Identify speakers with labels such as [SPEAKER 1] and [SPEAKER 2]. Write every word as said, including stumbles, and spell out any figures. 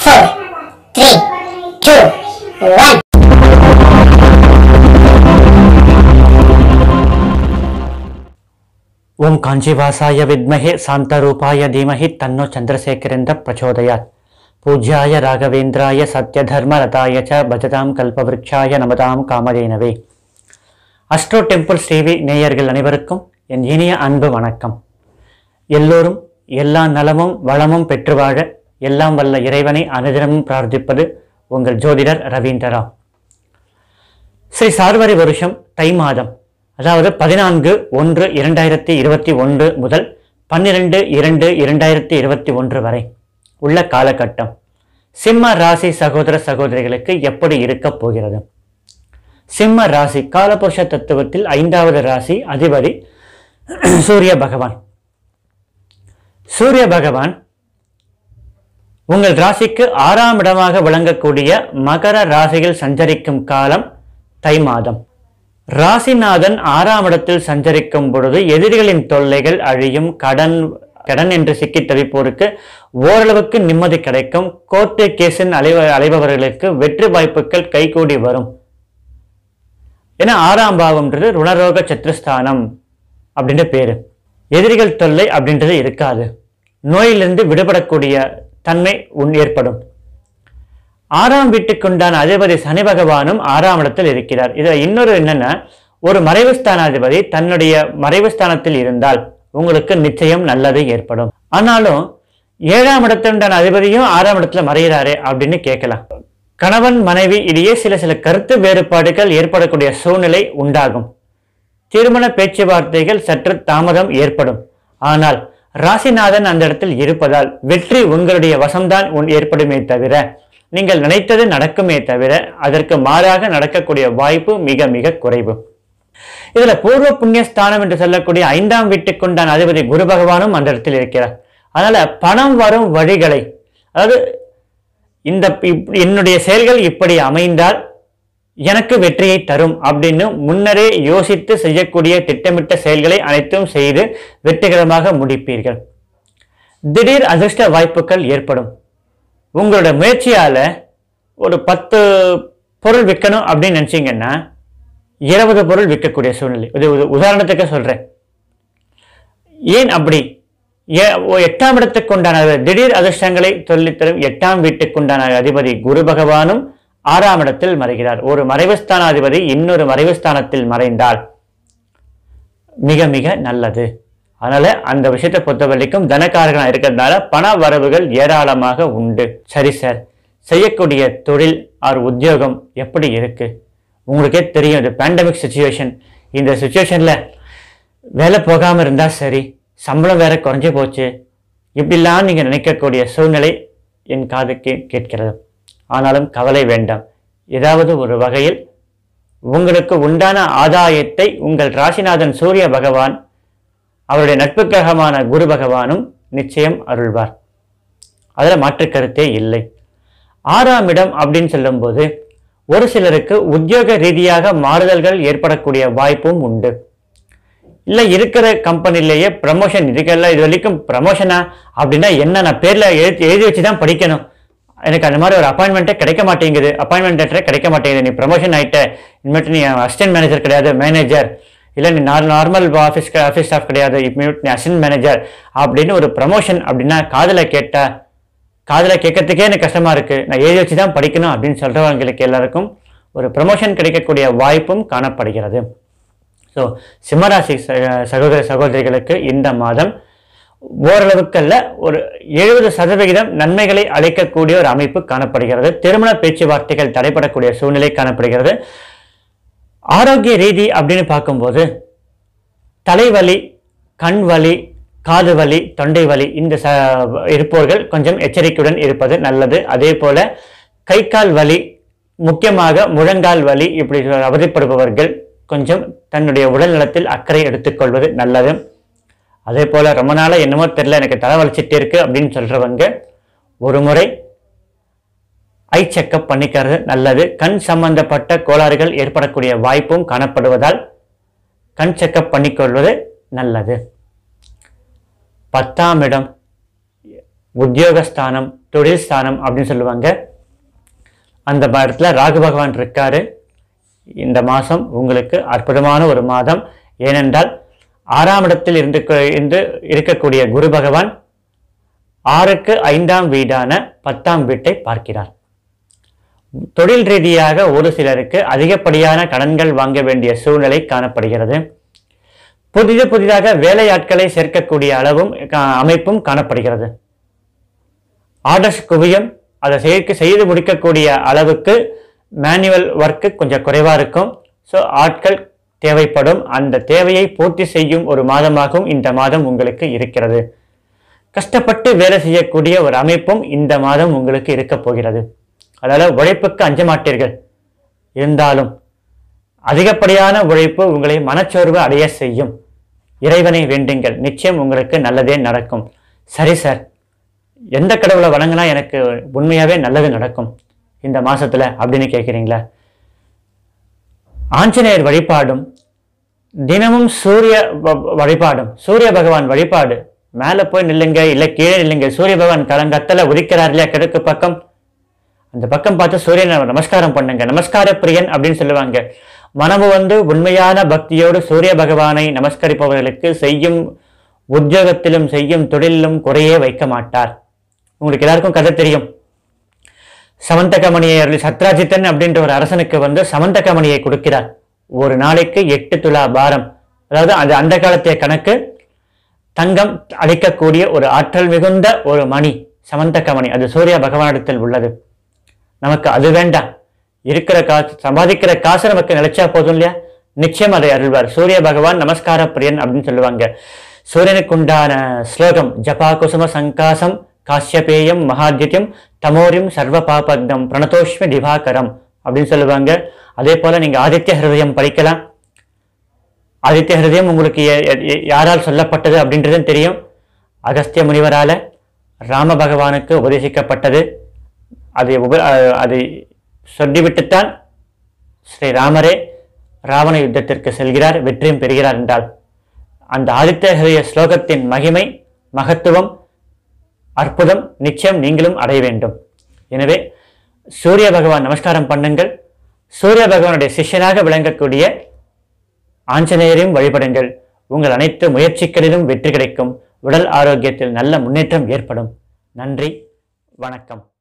[SPEAKER 1] four, three, two, one.
[SPEAKER 2] ओम कांचीवासाय विद्महे शांतारूपाय धीमहि तन्नो चंद्रशेखरेन्द्र प्रचोदयात्। पूज्याय राघवेन्द्राय सत्यधर्मरताय च भजतां कल्पवृक्षाय नमतां कामधेनवे। அஸ்ட்ரோ டெம்பிள் டிவி நேயர்கள் அனைவருக்கும் என் இனிய அன்பு வணக்கம். எல்லோரும் எல்லா நலமும் வளமும் பெற்று வாழ எல்லாம் வல்ல இறைவனை அனுதினமும் பிரார்த்திப்பது உங்கள் ஜோதிடர் ரவீந்திரா. ஸ்ரீ சார்வரி வருஷம் தை மாதம், அதாவது பதினான்கு ஒன்று இரண்டாயிரத்தி இருபத்தி ஒன்று முதல் பன்னிரெண்டு இரண்டு இரண்டாயிரத்தி இருபத்தி ஒன்று வரை உள்ள காலகட்டம் சிம்ம ராசி சகோதர சகோதரிகளுக்கு எப்படி இருக்க போகிறது? சிம்ம ராசி காலபுருஷ தத்துவத்தில் ஐந்தாவது ராசி அதிபதி சூரிய பகவான். சூரிய பகவான் உங்கள் ராசிக்கு ஆறாம் இடமாக விளங்கக்கூடிய மகர ராசியில் சஞ்சரிக்கும் காலம் தை மாதம். ராசிநாதன் ஆறாம் இடத்தில் சஞ்சரிக்கும் பொழுது எதிரிகளின் தொல்லைகள் அழியும். கடன் கடன் என்று சிக்கி தவிப்போருக்கு ஓரளவுக்கு நிம்மதி கிடைக்கும். கோர்ட்டு கேஸின் அலைவ அலைபவர்களுக்கு வெற்றி வாய்ப்புகள் கைகூடி வரும். ஏன்னா ஆறாம் பாவம்ன்றது ருணரோக சத்ருஸ்தானம் அப்படின்ற பேரு. எதிரிகள் தொல்லை அப்படின்றது இருக்காது. நோயிலிருந்து விடுபடக்கூடிய தன்மை ஏற்படும். ஆறாம் வீட்டுக்குண்டான அதிபதி சனி பகவானும் ஆறாம் இடத்தில் இருக்கிறார். இதுல இன்னொரு என்னன்னா, ஒரு மறைவு ஸ்தானாதிபதி தன்னுடைய மறைவு ஸ்தானத்தில் இருந்தால் உங்களுக்கு நிச்சயம் நல்லது ஏற்படும். ஆனாலும் ஏழாம் இடத்துண்டான அதிபதியும் ஆறாம் இடத்துல மறைகிறாரே அப்படின்னு கேட்கலாம். கணவன் மனைவி இடையே சில சில கருத்து வேறுபாடுகள் ஏற்படக்கூடிய சூழ்நிலை உண்டாகும். திருமண பேச்சுவார்த்தைகள் சற்று தாமதம் ஏற்படும். ஆனால் ராசிநாதன் அந்த இடத்தில் இருப்பதால் வெற்றி உங்களுடைய வசம்தான் ஏற்படுமே தவிர நீங்கள் நினைத்தது நடக்குமே தவிர அதற்கு மாறாக நடக்கக்கூடிய வாய்ப்பு மிக மிக குறைவு. இதுல பூர்வ புண்ணிய ஸ்தானம் என்று சொல்லக்கூடிய ஐந்தாம் வீட்டுக்குண்டான அதிபதி குரு பகவானும் அந்த இடத்தில் இருக்கிறார். அதனால பணம் வரும் வழிகளை, அதாவது இந்த என்னுடைய செயல்கள் இப்படி அமைந்தால் எனக்கு வெற்றியை தரும் அப்படின்னு முன்னரே யோசித்து செய்யக்கூடிய திட்டமிட்ட செயல்களை அனைத்தும் செய்து வெற்றிகரமாக முடிப்பீர்கள். திடீர் அதிர்ஷ்ட வாய்ப்புகள் ஏற்படும். உங்களோட முயற்சியால ஒரு பத்து பொருள் விற்கணும் அப்படின்னு நினைச்சீங்கன்னா இருபது பொருள் விற்கக்கூடிய சூழ்நிலை. இது உதாரணத்துக்கு சொல்றேன். ஏன் அப்படி? எட்டாம் இடத்துக்கு உண்டான திடீர் அதிர்ஷ்டங்களை சொல்லித்தரும் எட்டாம் வீட்டுக்குண்டான அதிபதி குரு பகவானும் ஆறாம் இடத்தில் மறைகிறார். ஒரு மறைவுஸ்தான அதிபதி இன்னொரு மறைவுஸ்தானத்தில் மறைந்தால் மிக மிக நல்லது. அதனால அந்த விஷயத்தை பொறுத்த வரைக்கும் தனக்காரகனா இருக்கிறதுனால பண வரவுகள் ஏராளமாக உண்டு. சரி சார், செய்யக்கூடிய தொழில் ஆர் உத்தியோகம் எப்படி இருக்கு? உங்களுக்கே தெரியும், இது பேண்டமிக் சுச்சுவேஷன். இந்த சுச்சுவேஷன்ல வேலை போகாம இருந்தா சரி, சம்பளம் வேற குறைஞ்சு போச்சு, இப்படிலாம் நீங்க நினைக்கக்கூடிய சூழ்நிலை என் காதுக்கு கேட்கிறது. ஆனாலும் கவலை வேண்டாம். ஏதாவது ஒரு வகையில் உங்களுக்கு உண்டான ஆதாயத்தை உங்கள் ராசிநாதன் சூரிய பகவான் அவருடைய நட்பு கிரகமான குரு பகவானும் நிச்சயம் அருள்வார். அதில் மாற்று கருத்தே இல்லை. ஆறாம் இடம் அப்படின்னு சொல்லும் போது ஒரு சிலருக்கு உத்தியோக ரீதியாக மாறுதல்கள் ஏற்படக்கூடிய வாய்ப்பும் உண்டு. இல்லை இருக்கிற கம்பெனிலேயே ப்ரமோஷன் இதுக்கெல்லாம் இது வரைக்கும் ப்ரமோஷனா அப்படின்னா என்ன, நான் பேர்ல எழுதி எழுதி வச்சுதான் படிக்கணும், எனக்கு அந்த மாதிரி ஒரு அப்பாயின்மெண்ட்டே கிடைக்க மாட்டேங்குது, அப்பாயின்மெண்ட் லெட்டரே கிடைக்க மாட்டேங்குது, நீ ப்ரமோஷன் ஆகிட்ட, இனிமேட்டு நீ அசிஸ்டன்ட் மேனேஜர் கிடையாது, மேனேஜர், இல்லை நீ நார்மல் ஆஃபீஸ் ஆஃபீஸ் ஸ்டாஃப் கிடையாது, இப்போ நீ அசிஸ்டன்ட் மேனேஜர் அப்படின்னு ஒரு ப்ரமோஷன் அப்படின்னா காதில் கேட்டா காதில் கேட்கறதுக்கே எனக்கு கஷ்டமா இருக்கு, நான் எழுதி வச்சு தான் படிக்கணும் அப்படின்னு சொல்றவங்களுக்கு எல்லாருக்கும் ஒரு ப்ரமோஷன் கிடைக்கக்கூடிய வாய்ப்பும் காணப்படுகிறது. ஸோ சிம்மராசி சகோதர சகோதரிகளுக்கு இந்த மாதம் ஓரளவுக்கல்ல ஒரு எழுபது சதவிகிதம் நன்மைகளை அளிக்கக்கூடிய ஒரு அமைப்பு காணப்படுகிறது. திருமண பேச்சுவார்த்தைகள் தடைபடக்கூடிய சூழ்நிலை காணப்படுகிறது. ஆரோக்கிய ரீதி அப்படின்னு பார்க்கும்போது தலைவலி, கண் வலி, காது வலி, தொண்டை வலி இந்த ச இருப்பவர்கள் கொஞ்சம் எச்சரிக்கையுடன் இருப்பது நல்லது. அதே போல கை கால் வலி, முக்கியமாக முழங்கால் வலி இப்படி அவதிப்படுபவர்கள் கொஞ்சம் தன்னுடைய உடல் நலத்தில் அக்கறை எடுத்துக்கொள்வது நல்லது. அதே போல ரொம்ப நாளா என்னமோ தெரியல எனக்கு தலை வலிச்சிட்டே இருக்கு அப்படின்னு சொல்றவங்க ஒரு முறை ஐ செக்அப் பண்ணிக்கிறது நல்லது. கண் சம்பந்தப்பட்ட கோளாறுகள் ஏற்படக்கூடிய வாய்ப்பும் காணப்படுவதால் கண் செக்அப் பண்ணிக்கொள்வது நல்லது. பத்தாம் இடம் உத்தியோகஸ்தானம், தொழில் ஸ்தானம் அப்படின்னு சொல்லுவாங்க. அந்த இடத்துல ராகு பகவான் இருக்காரு. இந்த மாதம் உங்களுக்கு அற்புதமான ஒரு மாதம். ஏனென்றால் ஆறாம் இடத்தில் இருந்து இருந்து இருக்கக்கூடிய குரு பகவான் ஆறுக்கு ஐந்தாம் வீடான பத்தாம் வீட்டை பார்க்கிறார். தொழில் ரீதியாக ஒரு சிலருக்கு அதிகப்படியான கடன்கள் வாங்க வேண்டிய சூழ்நிலை காணப்படுகிறது. புதிது புதிதாக வேலையாட்களை சேர்க்கக்கூடிய அளவும் அமைப்பும் காணப்படுகிறது. ஆர்டர்ஸ் குவியம், அதை சேர்க்க செய்து முடிக்கக்கூடிய அளவுக்கு மேனுவல் ஒர்க்கு கொஞ்சம் குறைவா இருக்கும். ஸோ ஆட்கள் தேவைப்படும். அந்த தேவையை பூர்த்தி செய்யும் ஒரு மாதமாகவும் இந்த மாதம் உங்களுக்கு இருக்கிறது. கஷ்டப்பட்டு வேலை செய்யக்கூடிய ஒரு அமைப்பும் இந்த மாதம் உங்களுக்கு இருக்க போகிறது. அதாவது உழைப்புக்கு அஞ்ச மாட்டீர்கள். இருந்தாலும் அதிகப்படியான உழைப்பு உங்களை மனச்சோர்வு அடைய செய்யும். இறைவனை வேண்டுங்கள், நிச்சயம் உங்களுக்கு நல்லதே நடக்கும். சரி சார், எந்த கடவுளை வணங்கினா எனக்கு உண்மையாவே நல்லது நடக்கும் இந்த மாசத்துல அப்படின்னு கேட்குறீங்களா? ஆஞ்சநேயர் வழிபாடும் தினமும் சூரிய வழிபாடும், சூரிய பகவான் வழிபாடு. மேல போய் நில்லுங்க, இல்ல கீழே நில்லுங்க. சூரிய பகவான் கலங்கத்தல உதிக்கிறார் இல்லையா கிழக்கு பக்கம், அந்த பக்கம் பார்த்து சூரியனை நமஸ்காரம் பண்ணுங்க. நமஸ்கார பிரியன் அப்படின்னு சொல்லுவாங்க. மனமு வந்து உண்மையான பக்தியோடு சூரிய பகவானை நமஸ்கரிப்பவர்களுக்கு செய்யும் உத்தியோகத்திலும் செய்யும் தொழிலும் குறையே வைக்க மாட்டார். உங்களுக்கு எல்லாருக்கும் கதை தெரியும். சமந்தகமணியை அருள் சத்ராஜித்தன் அப்படின்ற ஒரு அரசனுக்கு வந்து சமந்தகமணியை கொடுக்கிறார். ஒரு நாளைக்கு எட்டு துலா பாரம், அதாவது அது அந்த காலத்திய கணக்கு, தங்கம் அளிக்கக்கூடிய ஒரு ஆற்றல் மிகுந்த ஒரு மணி சமந்தகமணி. அது சூரிய பகவானிடத்தில் உள்ளது. நமக்கு அது வேண்டாம். இருக்கிற காசு, சம்பாதிக்கிற காசு நமக்கு நிலைச்சா போதும் இல்லையா? நிச்சயம் அதை அருள்வார். சூரிய பகவான் நமஸ்கார பிரியன் அப்படின்னு சொல்லுவாங்க. சூரியனுக்கு உண்டான ஸ்லோகம் ஜபா குசும சங்காசம் காஷ்யபேயம் மகாத்யம் தமோரியம் சர்வ பாபக்தம் பிரணதோஷ்மி திவாகரம் அப்படின்னு சொல்லுவாங்க. அதே போல நீங்க ஆதித்ய ஹிருதயம் படிக்கலாம். ஆதித்ய ஹிருதயம் உங்களுக்கு யாரால் சொல்லப்பட்டது அப்படின்றது தெரியும். அகஸ்திய முனிவரால ராம பகவானுக்கு உபதேசிக்கப்பட்டது. அதை உப அதை சொல்லிவிட்டுத்தான் ஸ்ரீராமரே ராவண யுத்தத்திற்கு செல்கிறார், வெற்றியும் பெறுகிறார் என்றால் அந்த ஆதித்ய ஹிருதய ஸ்லோகத்தின் மகிமை, மகத்துவம், அற்புதம் நிச்சயம் நீங்களும் அடைய வேண்டும். எனவே சூரிய பகவான் நமஸ்காரம் பண்ணுங்கள். சூரிய பகவானுடைய சிஷ்யனாக விளங்கக்கூடிய ஆஞ்சநேயரையும் வழிபடுங்கள். உங்கள் அனைத்து முயற்சிகளிலும் வெற்றி கிடைக்கும். உடல் ஆரோக்கியத்தில் நல்ல முன்னேற்றம் ஏற்படும். நன்றி, வணக்கம்.